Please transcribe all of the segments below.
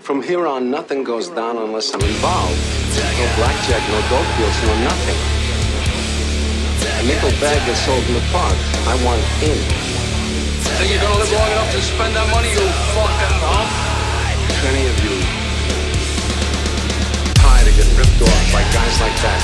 From here on, nothing goes down unless I'm involved. No blackjack, no dope deals, no nothing. A nickel bag gets sold in the park. I want in. Think you're gonna live long enough to spend that money, you fucking hump? Plenty of you tired of getting ripped off by guys like that.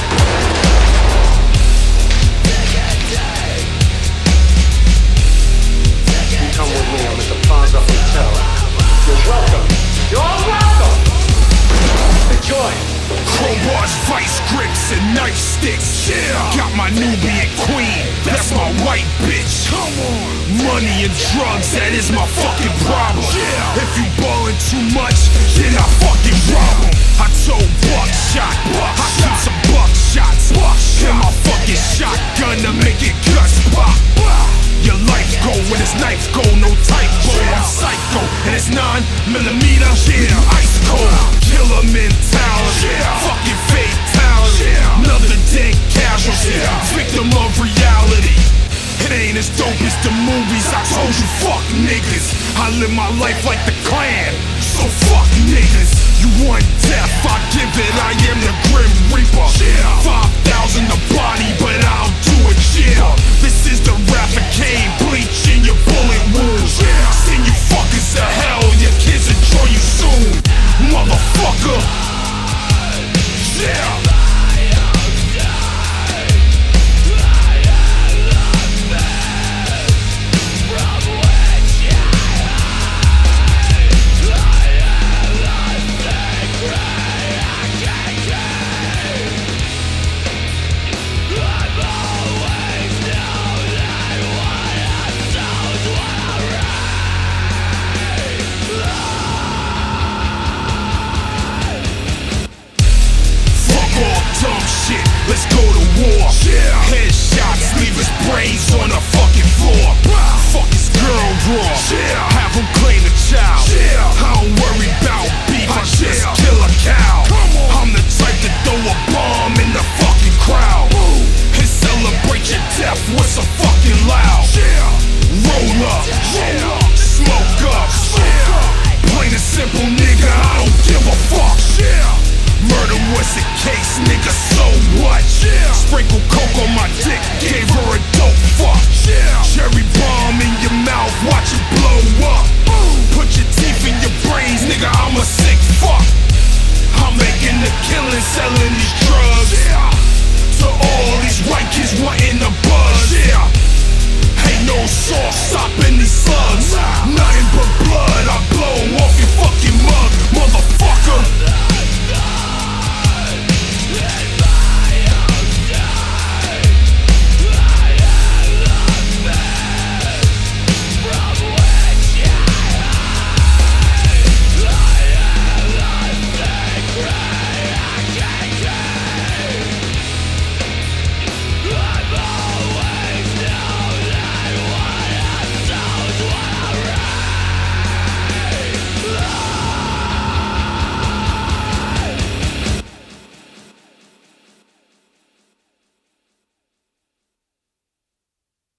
You come with me, I'm at the Plaza Hotel. You're welcome. You're welcome! Enjoy! Crowbars, vice grips, and knife sticks. Yeah. Got my Nubian queen, that's my white bitch. Come on. Money and drugs, that is my fucking problem. Yeah. If you ballin' too much, then I fucking rob 'em. I told buckshot, I keep some buckshots. And my fucking shotgun to make it guts pop. Your life go when it's knife go, no typo. I'm psycho, and it's 9mm, yeah, ice cold. Killer mentality, fucking fatality. Another dead casualty, victim of reality. It ain't as dope as the movies, I told you, fuck niggas. I live my life like the Klan, so fuck niggas. You want death, I give it, I am the Grim Reaper. 5,000 a body, but I'll do it, yeah. This is the Rafficane, bleach in your bullet wounds. Send you fuckers to hell, your kids will join you soon, motherfucker. Yeah. Let's go to war. Headshots leave his brains on the fucking floor. Fuck his girl raw.